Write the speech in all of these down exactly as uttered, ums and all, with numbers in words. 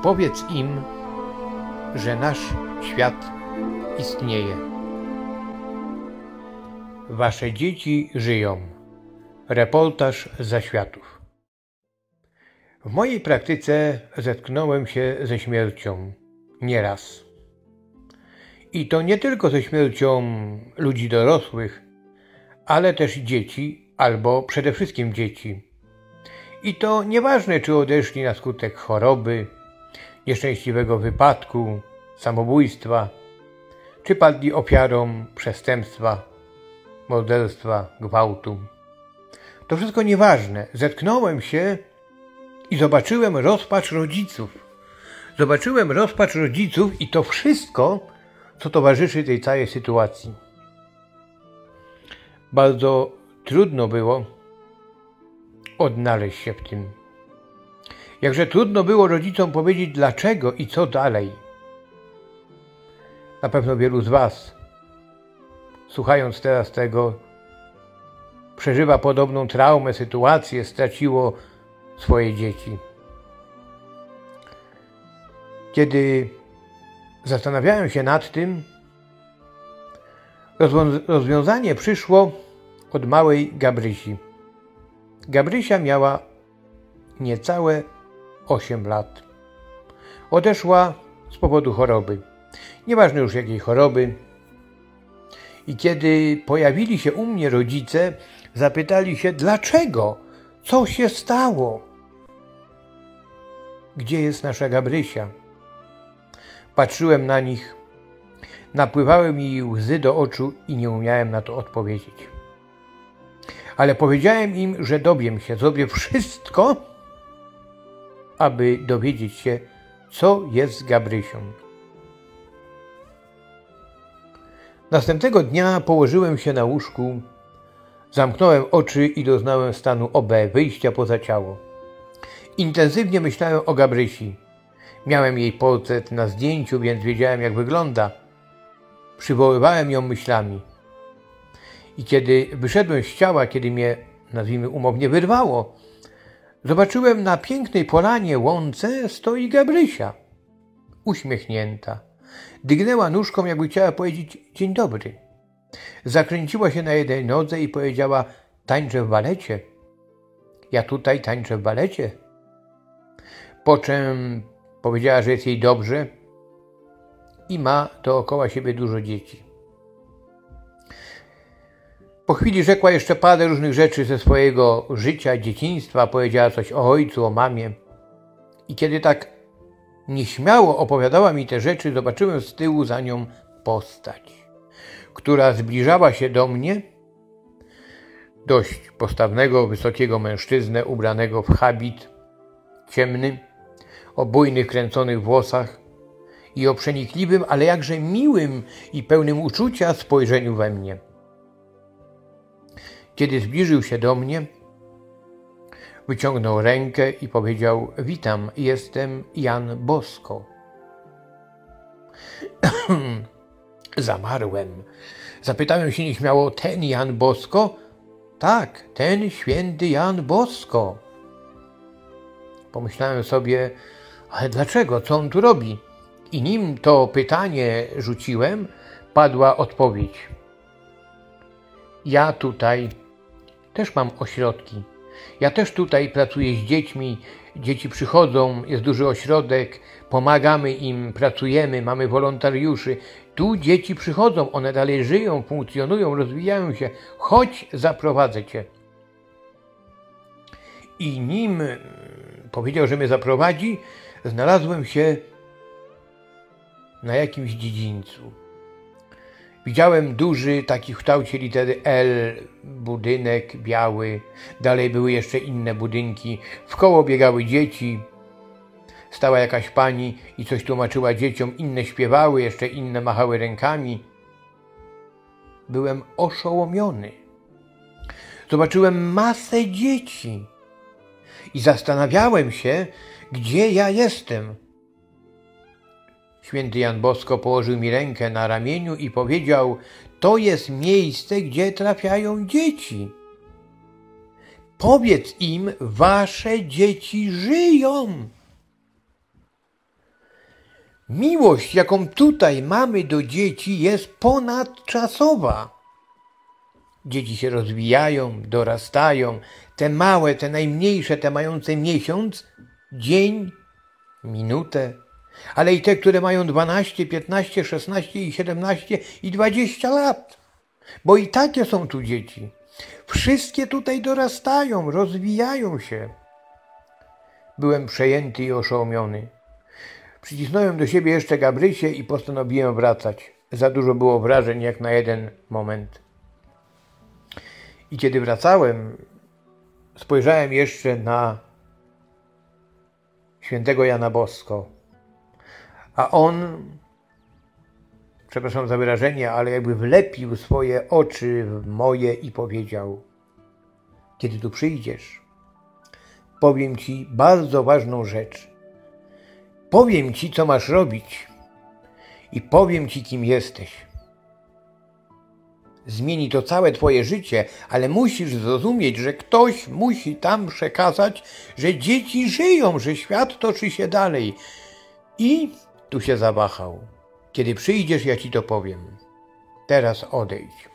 Powiedz im, że nasz świat istnieje. Wasze dzieci żyją. Reportaż z zaświatów. W mojej praktyce zetknąłem się ze śmiercią nieraz. I to nie tylko ze śmiercią ludzi dorosłych, ale też dzieci, albo przede wszystkim dzieci. I to nieważne, czy odeszli na skutek choroby, nieszczęśliwego wypadku, samobójstwa, czy padli ofiarą przestępstwa, morderstwa, gwałtu. To wszystko nieważne. Zetknąłem się i zobaczyłem rozpacz rodziców. Zobaczyłem rozpacz rodziców i to wszystko, co towarzyszy tej całej sytuacji. Bardzo trudno było odnaleźć się w tym. Jakże trudno było rodzicom powiedzieć dlaczego i co dalej. Na pewno wielu z was, słuchając teraz tego, przeżywa podobną traumę, sytuację, straciło swoje dzieci. Kiedy zastanawiałem się nad tym, rozwiązanie przyszło od małej Gabrysi. Gabrysia miała niecałe osiem lat. Odeszła z powodu choroby. Nieważne już jakiej choroby. I kiedy pojawili się u mnie rodzice, zapytali się, dlaczego? Co się stało? Gdzie jest nasza Gabrysia? Patrzyłem na nich, napływały mi łzy do oczu i nie umiałem na to odpowiedzieć. Ale powiedziałem im, że dowiem się, zrobię wszystko, aby dowiedzieć się, co jest z Gabrysią. Następnego dnia położyłem się na łóżku, zamknąłem oczy i doznałem stanu O B, wyjścia poza ciało. Intensywnie myślałem o Gabrysi. Miałem jej portret na zdjęciu, więc wiedziałem, jak wygląda. Przywoływałem ją myślami. I kiedy wyszedłem z ciała, kiedy mnie, nazwijmy umownie, wyrwało, zobaczyłem na pięknej polanie łące stoi Gabrysia. Uśmiechnięta. Dygnęła nóżką, jakby chciała powiedzieć dzień dobry. Zakręciła się na jednej nodze i powiedziała, tańczę w balecie. Ja tutaj tańczę w balecie. Po czym powiedziała, że jest jej dobrze i ma dookoła siebie dużo dzieci. Po chwili rzekła jeszcze parę różnych rzeczy ze swojego życia, dzieciństwa, powiedziała coś o ojcu, o mamie. I kiedy tak nieśmiało opowiadała mi te rzeczy, zobaczyłem z tyłu za nią postać, która zbliżała się do mnie, dość postawnego, wysokiego mężczyznę ubranego w habit ciemny, o bujnych, kręconych włosach i o przenikliwym, ale jakże miłym i pełnym uczucia spojrzeniu we mnie. Kiedy zbliżył się do mnie, wyciągnął rękę i powiedział, witam, jestem Jan Bosko. Zamarłem. Zapytałem się nieśmiało, ten Jan Bosko? Tak, ten święty Jan Bosko. Pomyślałem sobie, ale dlaczego? Co on tu robi? I nim to pytanie rzuciłem, padła odpowiedź. Ja tutaj też mam ośrodki. Ja też tutaj pracuję z dziećmi. Dzieci przychodzą, jest duży ośrodek, pomagamy im, pracujemy, mamy wolontariuszy. Tu dzieci przychodzą, one dalej żyją, funkcjonują, rozwijają się. Chodź, zaprowadzę cię. I nim powiedział, że mnie zaprowadzi, znalazłem się na jakimś dziedzińcu. Widziałem duży, taki w kształcie litery L, budynek biały. Dalej były jeszcze inne budynki. Wkoło biegały dzieci. Stała jakaś pani i coś tłumaczyła dzieciom. Inne śpiewały, jeszcze inne machały rękami. Byłem oszołomiony. Zobaczyłem masę dzieci. I zastanawiałem się, gdzie ja jestem. Święty Jan Bosko położył mi rękę na ramieniu i powiedział, to jest miejsce, gdzie trafiają dzieci. Powiedz im, wasze dzieci żyją. Miłość, jaką tutaj mamy do dzieci, jest ponadczasowa. Dzieci się rozwijają, dorastają. Te małe, te najmniejsze, te mające miesiąc, dzień, minutę. Ale i te, które mają dwanaście, piętnaście, szesnaście i siedemnaście i dwadzieścia lat. Bo i takie są tu dzieci. Wszystkie tutaj dorastają, rozwijają się. Byłem przejęty i oszołomiony. Przycisnąłem do siebie jeszcze Gabrysię i postanowiłem wracać. Za dużo było wrażeń jak na jeden moment. I kiedy wracałem, spojrzałem jeszcze na świętego Jana Bosko. A on, przepraszam za wyrażenie, ale jakby wlepił swoje oczy w moje i powiedział: kiedy tu przyjdziesz, powiem ci bardzo ważną rzecz. Powiem ci, co masz robić i powiem ci, kim jesteś. Zmieni to całe twoje życie, ale musisz zrozumieć, że ktoś musi tam przekazać, że dzieci żyją, że świat toczy się dalej. I tu się zawahał. Kiedy przyjdziesz, ja ci to powiem. Teraz odejdź.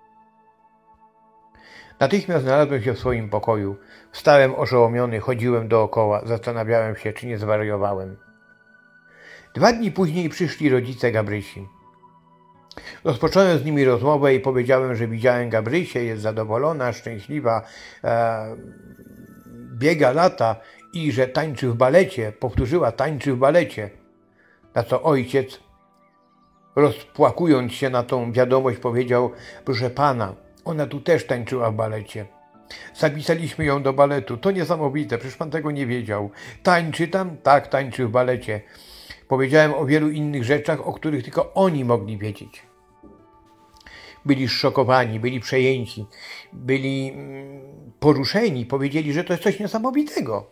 Natychmiast znalazłem się w swoim pokoju. Wstałem oszołomiony, chodziłem dookoła, zastanawiałem się, czy nie zwariowałem. Dwa dni później przyszli rodzice Gabrysi. Rozpocząłem z nimi rozmowę i powiedziałem, że widziałem Gabrysię, jest zadowolona, szczęśliwa, e, biega lata i że tańczy w balecie. Powtórzyła, tańczy w balecie. Na co ojciec, rozpłakując się na tą wiadomość, powiedział: proszę pana, ona tu też tańczyła w balecie. Zapisaliśmy ją do baletu. To niesamowite, przecież pan tego nie wiedział. Tańczy tam? Tak, tańczy w balecie. Powiedziałem o wielu innych rzeczach, o których tylko oni mogli wiedzieć. Byli zszokowani, byli przejęci, byli poruszeni. Powiedzieli, że to jest coś niesamowitego.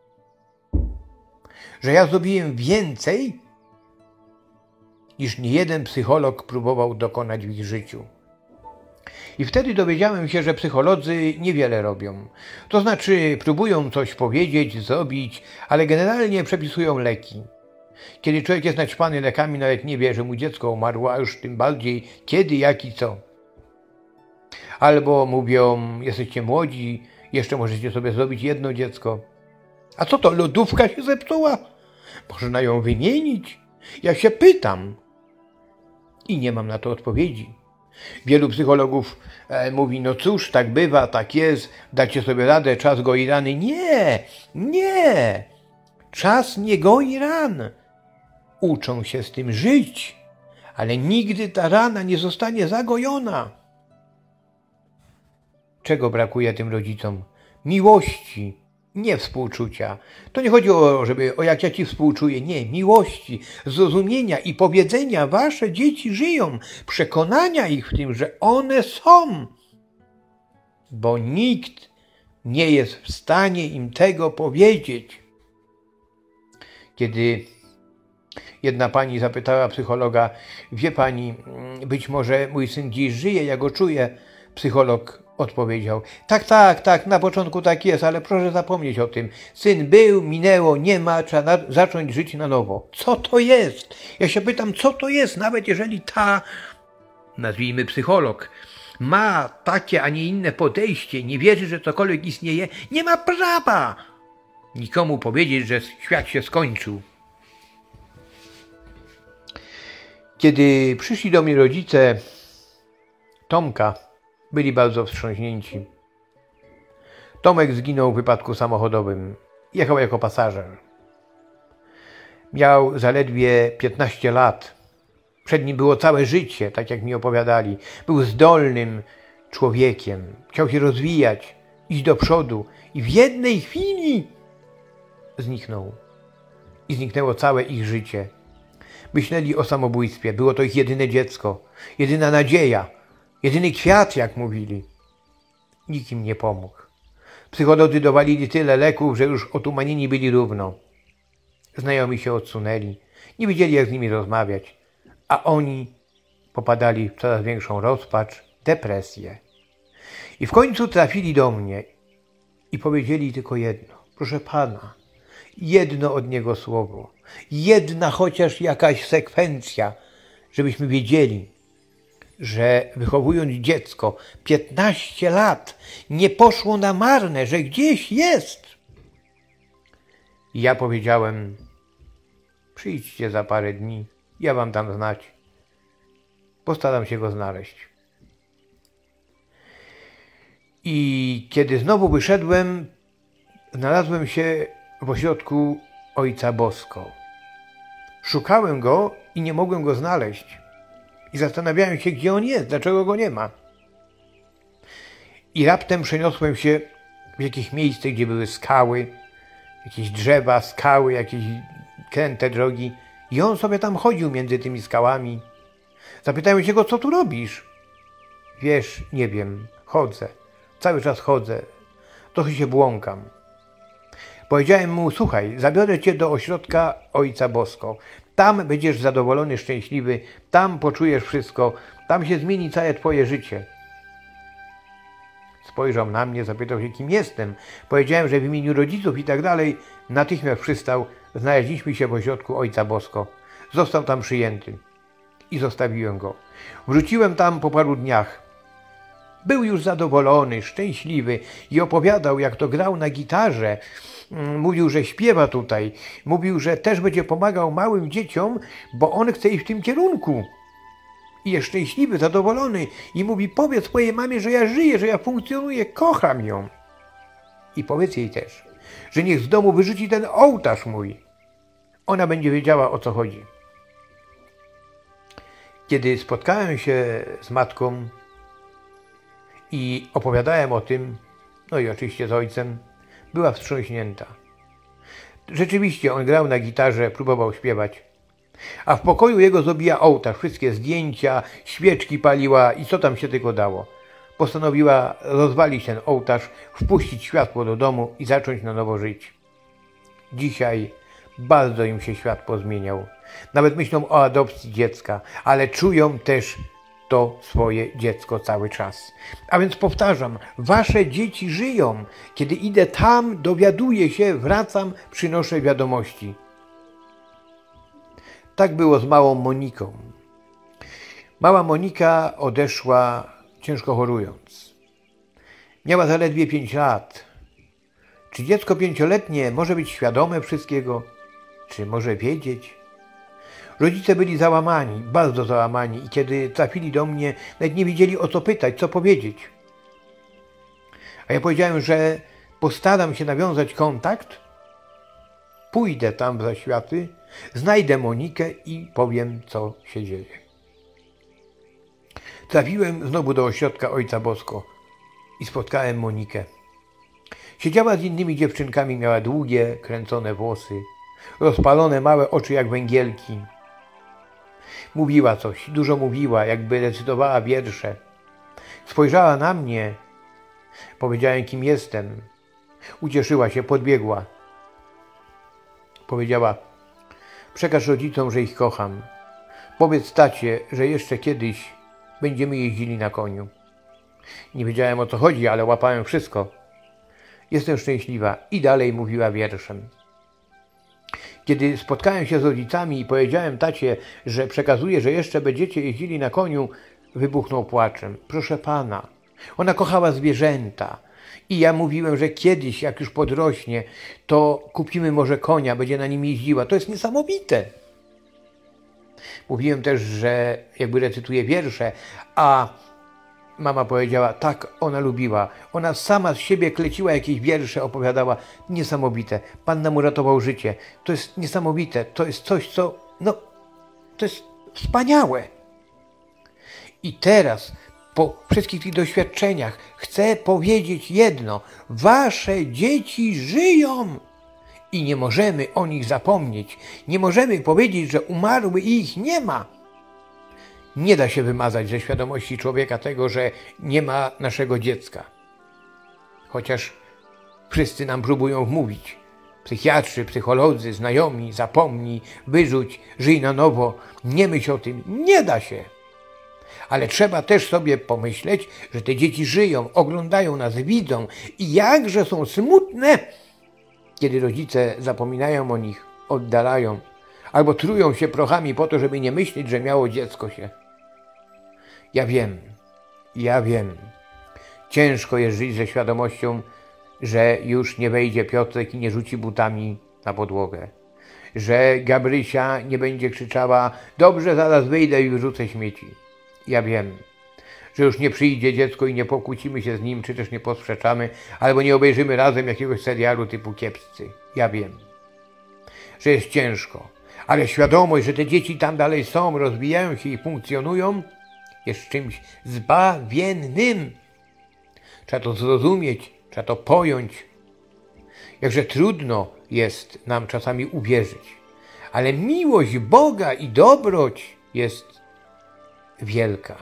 Że ja zrobiłem więcej, niż niejeden psycholog próbował dokonać w ich życiu. I wtedy dowiedziałem się, że psycholodzy niewiele robią. To znaczy próbują coś powiedzieć, zrobić, ale generalnie przepisują leki. Kiedy człowiek jest naćpany lekami, nawet nie wie, że mu dziecko umarło, a już tym bardziej kiedy, jak i co. Albo mówią: jesteście młodzi, jeszcze możecie sobie zrobić jedno dziecko. A co to, lodówka się zepsuła? Można ją wymienić? Ja się pytam i nie mam na to odpowiedzi. Wielu psychologów e, mówi: no cóż, tak bywa, tak jest, dacie sobie radę, czas goi rany. Nie, nie, czas nie goi ran. Uczą się z tym żyć, ale nigdy ta rana nie zostanie zagojona. Czego brakuje tym rodzicom? Miłości, nie współczucia. To nie chodzi o, żeby, o jak ja ci współczuję, nie, miłości, zrozumienia i powiedzenia: wasze dzieci żyją, przekonania ich w tym, że one są, bo nikt nie jest w stanie im tego powiedzieć. Kiedy jedna pani zapytała psychologa: wie pani, być może mój syn dziś żyje, ja go czuję. Psycholog odpowiedział: tak, tak, tak, na początku tak jest, ale proszę zapomnieć o tym. Syn był, minęło, nie ma, trzeba na, zacząć żyć na nowo. Co to jest? Ja się pytam, co to jest, nawet jeżeli ta, nazwijmy psycholog, ma takie, a nie inne podejście, nie wierzy, że cokolwiek istnieje, nie ma prawa nikomu powiedzieć, że świat się skończył. Kiedy przyszli do mnie rodzice Tomka, byli bardzo wstrząśnięci. Tomek zginął w wypadku samochodowym. Jechał jako pasażer. Miał zaledwie piętnaście lat. Przed nim było całe życie, tak jak mi opowiadali. Był zdolnym człowiekiem. Chciał się rozwijać, iść do przodu. I w jednej chwili zniknął. I zniknęło całe ich życie. Myśleli o samobójstwie. Było to ich jedyne dziecko. Jedyna nadzieja. Jedyny kwiat, jak mówili. Nikt im nie pomógł. Psycholodzy dowalili tyle leków, że już otumanieni byli równo. Znajomi się odsunęli. Nie wiedzieli, jak z nimi rozmawiać. A oni popadali w coraz większą rozpacz, depresję. I w końcu trafili do mnie i powiedzieli tylko jedno: proszę pana, jedno od Niego słowo, jedna chociaż jakaś sekwencja, żebyśmy wiedzieli, że wychowując dziecko piętnaście lat nie poszło na marne, że gdzieś jest. I ja powiedziałem, przyjdźcie za parę dni, ja wam dam znać, postaram się go znaleźć. I kiedy znowu wyszedłem, znalazłem się w ośrodku Ojca Bosko. Szukałem go i nie mogłem go znaleźć. I zastanawiałem się, gdzie on jest, dlaczego go nie ma. I raptem przeniosłem się w jakieś miejsce, gdzie były skały, jakieś drzewa, skały, jakieś kręte drogi. I on sobie tam chodził między tymi skałami. Zapytałem się go, co tu robisz? Wiesz, nie wiem, chodzę. Cały czas chodzę. Trochę się błąkam. Powiedziałem mu, słuchaj, zabiorę cię do ośrodka Ojca Bosko. Tam będziesz zadowolony, szczęśliwy, tam poczujesz wszystko, tam się zmieni całe twoje życie. Spojrzał na mnie, zapytał się, kim jestem. Powiedziałem, że w imieniu rodziców i tak dalej. Natychmiast przystał. Znaleźliśmy się w ośrodku Ojca Bosko. Został tam przyjęty. I zostawiłem go. Wróciłem tam po paru dniach. Był już zadowolony, szczęśliwy i opowiadał, jak to grał na gitarze. Mówił, że śpiewa tutaj. Mówił, że też będzie pomagał małym dzieciom, bo on chce iść w tym kierunku. I jest szczęśliwy, zadowolony. I mówi, powiedz swojej mamie, że ja żyję, że ja funkcjonuję, kocham ją. I powiedz jej też, że niech z domu wyrzuci ten ołtarz mój. Ona będzie wiedziała, o co chodzi. Kiedy spotkałem się z matką i opowiadałem o tym, no i oczywiście z ojcem, była wstrząśnięta. Rzeczywiście on grał na gitarze, próbował śpiewać. A w pokoju jego zrobiła ołtarz, wszystkie zdjęcia, świeczki paliła i co tam się tylko dało. Postanowiła rozwalić ten ołtarz, wpuścić światło do domu i zacząć na nowo żyć. Dzisiaj bardzo im się świat pozmieniał. Nawet myślą o adopcji dziecka, ale czują też to swoje dziecko cały czas. A więc powtarzam, wasze dzieci żyją. Kiedy idę tam, dowiaduję się, wracam, przynoszę wiadomości. Tak było z małą Moniką. Mała Monika odeszła ciężko chorując. Miała zaledwie pięć lat. Czy dziecko pięcioletnie może być świadome wszystkiego? Czy może wiedzieć? Rodzice byli załamani, bardzo załamani i kiedy trafili do mnie, nawet nie wiedzieli, o co pytać, co powiedzieć. A ja powiedziałem, że postaram się nawiązać kontakt, pójdę tam w zaświaty, znajdę Monikę i powiem, co się dzieje. Trafiłem znowu do ośrodka Ojca Bosko i spotkałem Monikę. Siedziała z innymi dziewczynkami, miała długie, kręcone włosy, rozpalone małe oczy jak węgielki. Mówiła coś, dużo mówiła, jakby recytowała wiersze. Spojrzała na mnie, powiedziałem, kim jestem. Ucieszyła się, podbiegła. Powiedziała, przekaż rodzicom, że ich kocham. Powiedz tacie, że jeszcze kiedyś będziemy jeździli na koniu. Nie wiedziałem, o co chodzi, ale łapałem wszystko. Jestem szczęśliwa i dalej mówiła wierszem. Kiedy spotkałem się z rodzicami i powiedziałem tacie, że przekazuję, że jeszcze będziecie jeździli na koniu, wybuchnął płaczem. Proszę pana, ona kochała zwierzęta. I ja mówiłem, że kiedyś, jak już podrośnie, to kupimy może konia, będzie na nim jeździła. To jest niesamowite. Mówiłem też, że jakby recytuję wiersze, a mama powiedziała, tak, ona lubiła. Ona sama z siebie kleciła jakieś wiersze, opowiadała. Niesamowite. Pan nam uratował życie. To jest niesamowite. To jest coś, co, no, to jest wspaniałe. I teraz, po wszystkich tych doświadczeniach, chcę powiedzieć jedno. Wasze dzieci żyją i nie możemy o nich zapomnieć. Nie możemy powiedzieć, że umarły i ich nie ma. Nie da się wymazać ze świadomości człowieka tego, że nie ma naszego dziecka. Chociaż wszyscy nam próbują wmówić. Psychiatrzy, psycholodzy, znajomi, zapomnij, wyrzuć, żyj na nowo, nie myśl o tym. Nie da się. Ale trzeba też sobie pomyśleć, że te dzieci żyją, oglądają nas, widzą i jakże są smutne, kiedy rodzice zapominają o nich, oddalają, albo trują się prochami po to, żeby nie myśleć, że miało dziecko się. Ja wiem, ja wiem. Ciężko jest żyć ze świadomością, że już nie wejdzie Piotrek i nie rzuci butami na podłogę. Że Gabrysia nie będzie krzyczała: dobrze, zaraz wyjdę i wyrzucę śmieci. Ja wiem, że już nie przyjdzie dziecko i nie pokłócimy się z nim, czy też nie posprzeczamy, albo nie obejrzymy razem jakiegoś serialu typu Kiepscy. Ja wiem, że jest ciężko, ale świadomość, że te dzieci tam dalej są, rozwijają się i funkcjonują, jest czymś zbawiennym. Trzeba to zrozumieć, trzeba to pojąć. Jakże trudno jest nam czasami uwierzyć, ale miłość Boga i dobroć jest wielka.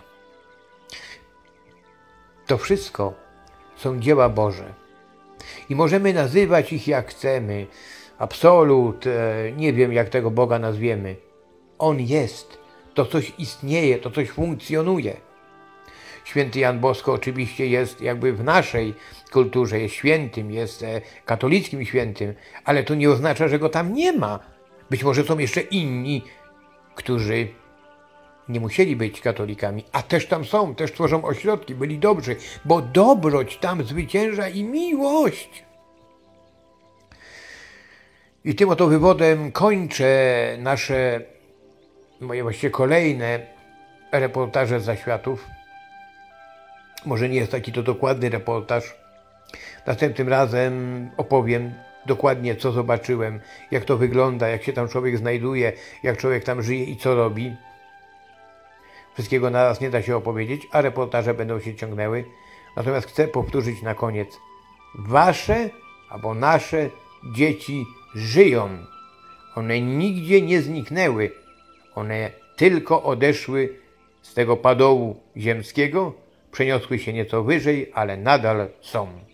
To wszystko są dzieła Boże i możemy nazywać ich jak chcemy. Absolut, nie wiem jak tego Boga nazwiemy. On jest, to coś istnieje, to coś funkcjonuje. Święty Jan Bosko oczywiście jest jakby w naszej kulturze, jest świętym, jest katolickim świętym, ale to nie oznacza, że go tam nie ma. Być może są jeszcze inni, którzy nie musieli być katolikami, a też tam są, też tworzą ośrodki, byli dobrzy, bo dobroć tam zwycięża i miłość. I tym oto wywodem kończę nasze, moje właściwie kolejne reportaże z zaświatów. Może nie jest taki to dokładny reportaż. Następnym razem opowiem dokładnie, co zobaczyłem, jak to wygląda, jak się tam człowiek znajduje, jak człowiek tam żyje i co robi. Wszystkiego naraz nie da się opowiedzieć, a reportaże będą się ciągnęły. Natomiast chcę powtórzyć na koniec. Wasze albo nasze dzieci żyją. One nigdzie nie zniknęły. One tylko odeszły z tego padołu ziemskiego, przeniosły się nieco wyżej, ale nadal są.